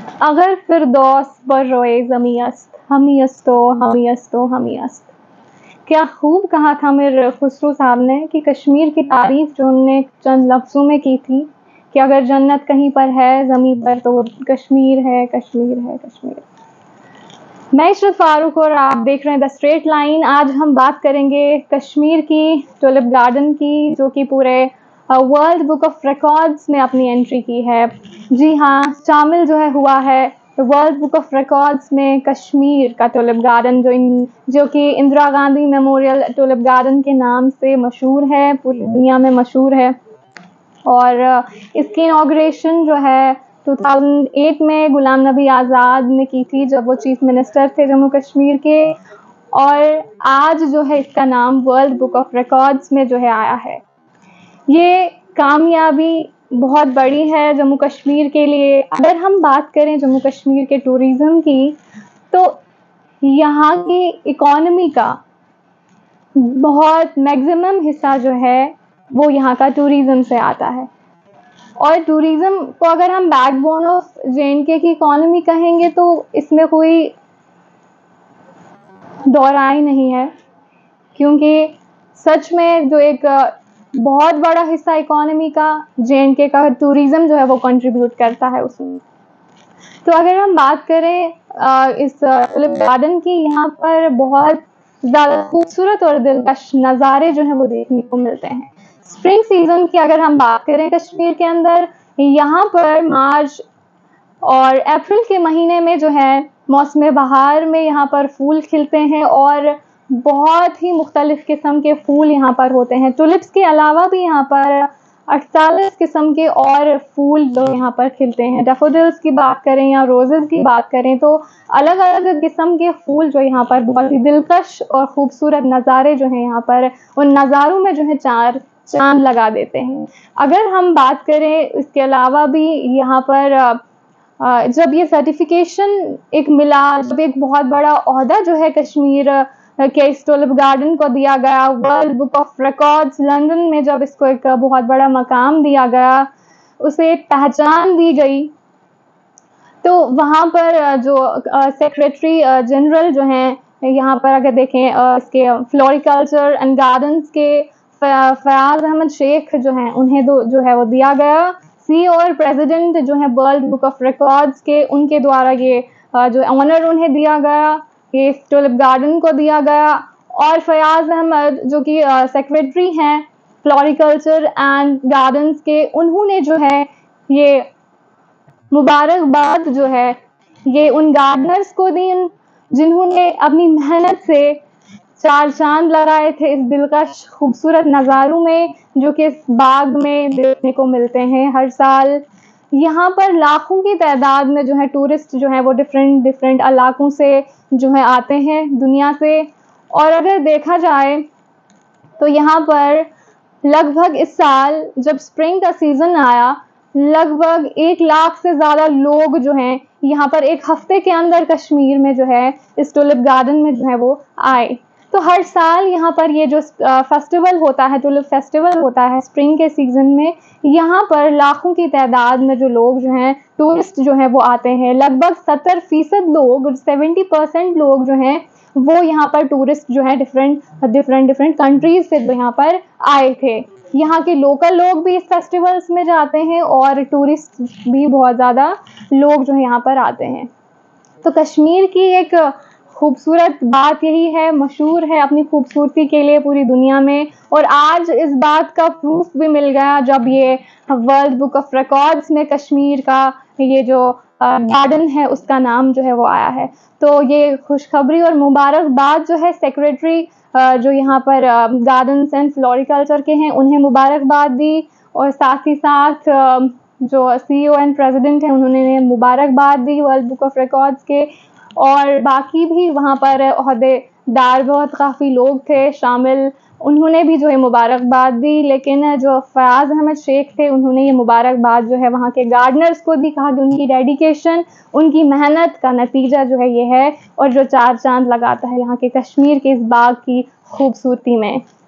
अगर फिरदौस बर रोए ज़मी अस्त, हमी अस्तो हमी अस्तो हमी अस्त। क्या खूब कहा था मीर खुसरो साहब ने कि कश्मीर की तारीफ जो उन्होंने चंद लफ्ज़ों में की थी कि अगर जन्नत कहीं पर है ज़मीन पर तो कश्मीर है, कश्मीर है, कश्मीर। मैं इशरत फारूक और आप देख रहे हैं द स्ट्रेट लाइन। आज हम बात करेंगे कश्मीर की टुलिप गार्डन की, जो कि पूरे वर्ल्ड बुक ऑफ रिकॉर्ड्स में अपनी एंट्री की है। जी हाँ, शामिल जो है हुआ है वर्ल्ड बुक ऑफ रिकॉर्ड्स में कश्मीर का टुलिप गार्डन, जो कि Indira Gandhi memorial tulip garden के नाम से मशहूर है, पूरी दुनिया में मशहूर है। और इसकी इनॉग्रेशन जो है 2008 में गुलाम नबी आज़ाद ने की थी, जब वो चीफ मिनिस्टर थे जम्मू कश्मीर के। और आज जो है इसका नाम वर्ल्ड बुक ऑफ रिकॉर्ड्स में जो है आया है। ये कामयाबी बहुत बड़ी है जम्मू कश्मीर के लिए। अगर हम बात करें जम्मू कश्मीर के टूरिज़्म की, तो यहाँ की इकोनॉमी का बहुत मैक्सिमम हिस्सा जो है वो यहाँ का टूरिज़्म से आता है। और टूरिज़्म को अगर हम बैकबोन ऑफ जे&के की इकोनॉमी कहेंगे तो इसमें कोई दोहराई नहीं है, क्योंकि सच में जो एक बहुत बड़ा हिस्सा इकोनॉमी का जे&के का टूरिज़्म जो है वो कंट्रीब्यूट करता है उसमें। तो अगर हम बात करें इस टुलिप गार्डन की, यहाँ पर बहुत ज़्यादा खूबसूरत और दिलकश नज़ारे जो हैं वो देखने को मिलते हैं। स्प्रिंग सीज़न की अगर हम बात करें कश्मीर के अंदर, यहाँ पर मार्च और अप्रैल के महीने में जो है मौसम बहार में यहाँ पर फूल खिलते हैं और बहुत ही मुख्तलिफ किस्म के फूल यहाँ पर होते हैं। टुलिप्स के अलावा भी यहाँ पर 48 किस्म के और फूल जो यहाँ पर खिलते हैं। डैफोडिल्स की बात करें या रोजेस की बात करें तो अलग अलग किस्म के फूल जो यहाँ पर बहुत ही दिलकश और खूबसूरत नज़ारे जो हैं यहाँ पर, उन नज़ारों में जो है चार चांद लगा देते हैं। अगर हम बात करें इसके अलावा भी यहाँ पर जब ये सर्टिफिकेशन एक मिला, जब एक बहुत बड़ा ओहदा जो है कश्मीर के इस टुलिप गार्डन को दिया गया World Book of Records London में, जब इसको एक बहुत बड़ा मकाम दिया गया, उसे एक पहचान दी गई, तो वहाँ पर जो सेक्रेटरी जनरल जो हैं यहाँ पर अगर देखें इसके फ्लोरिकल्चर एंड गार्डन्स के फयाज अहमद शेख जो हैं, उन्हें जो है वो दिया गया। सीईओ और प्रेसिडेंट जो है वर्ल्ड बुक ऑफ रिकॉर्ड्स के, उनके द्वारा ये जो ऑनर उन्हें दिया गया, ये टुलिप गार्डन को दिया गया। और फयाज अहमद जो कि सेक्रेटरी हैं फ्लोरिकल्चर एंड गार्डन्स के, उन्होंने जो है ये मुबारकबाद जो है ये उन गार्डनर्स को दी जिन्होंने अपनी मेहनत से चार चांद लगाए थे इस दिलकश खूबसूरत नज़ारों में, जो कि इस बाग में देखने को मिलते हैं हर साल। यहाँ पर लाखों की तादाद में जो है टूरिस्ट जो है वो डिफरेंट इलाकों से जो है आते हैं दुनिया से। और अगर देखा जाए तो यहाँ पर लगभग इस साल जब स्प्रिंग का सीज़न आया, लगभग 1 लाख से ज़्यादा लोग जो हैं यहाँ पर एक हफ्ते के अंदर कश्मीर में जो है इस टुलिप गार्डन में जो है वो आए। तो हर साल यहाँ पर ये जो फेस्टिवल होता है, टुलिप फेस्टिवल होता है स्प्रिंग के सीज़न में, यहाँ पर लाखों की तादाद में जो लोग जो हैं टूरिस्ट जो हैं वो आते हैं। लगभग 70% लोग, 70% लोग जो हैं वो यहाँ पर टूरिस्ट जो है डिफरेंट कंट्रीज से जो यहाँ पर आए थे। यहाँ के लोकल लोग भी इस फेस्टिवल्स में जाते हैं और टूरिस्ट भी बहुत ज़्यादा लोग जो यहाँ पर आते हैं। तो कश्मीर की एक खूबसूरत बात यही है, मशहूर है अपनी खूबसूरती के लिए पूरी दुनिया में। और आज इस बात का प्रूफ भी मिल गया जब ये वर्ल्ड बुक ऑफ रिकॉर्ड्स में कश्मीर का ये जो गार्डन है उसका नाम जो है वो आया है। तो ये खुशखबरी और मुबारकबाद जो है सेक्रेटरी जो यहाँ पर गार्डन्स एंड फ्लोरिकल्चर के हैं उन्हें मुबारकबाद दी, और साथ ही साथ जो सीईओ एंड प्रेसिडेंट हैं उन्होंने मुबारकबाद दी वर्ल्ड बुक ऑफ रिकॉर्ड्स के। और बाकी भी वहाँ पर ओहदेदार बहुत काफ़ी लोग थे शामिल, उन्होंने भी जो है मुबारकबाद दी। लेकिन जो फयाज अहमद शेख थे उन्होंने ये मुबारकबाद जो है वहाँ के गार्डनर्स को दी, कहा कि उनकी डेडिकेशन, उनकी मेहनत का नतीजा जो है ये है, और जो चार चांद लगाता है यहाँ के कश्मीर के इस बाग की खूबसूरती में।